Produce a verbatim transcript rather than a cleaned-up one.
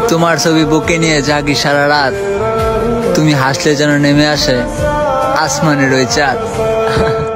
তোমার ছবি বুকে নিয়ে জাগি সারা রাত, তুমি হাসলে যেন নেমে আসে আসমানের ওই চাঁদ।